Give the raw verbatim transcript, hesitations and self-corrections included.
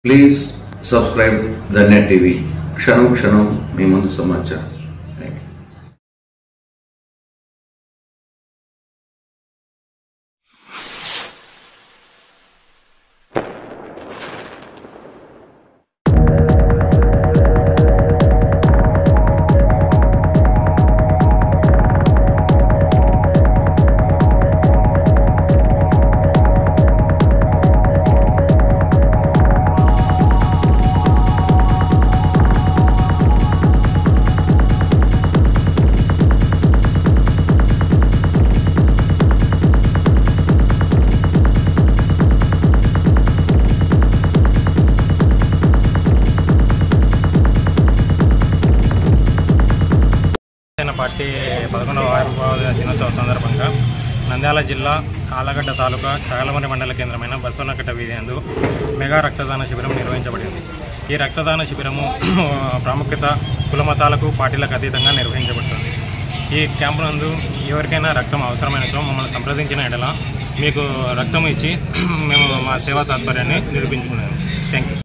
Please subscribe the net TV. క్షణం క్షణం మీ ముందు సమాచారం. పార్టీ పదకొండవ ఆవిర్భావ దినోత్సవ సందర్భంగా నంద్యాల జిల్లా ఆలగడ్డ తాలూకా చాగలమరి మండల కేంద్రమైన బసవనకట్ట వీధి యందు మెగా రక్తదాన శిబిరం నిర్వహించబడింది. ఈ రక్తదాన శిబిరము ప్రాముఖ్యత కులమతాలకు పార్టీలకు అతీతంగా నిర్వహించబడుతుంది. ఈ క్యాంపు నందు ఎవరికైనా రక్తం అవసరమైనచో మమ్మల్ని సంప్రదించిన ఎడల మీకు రక్తం ఇచ్చి మేము మా సేవా తాత్పర్యాన్ని నిరూపించుకున్నాము. Thank you.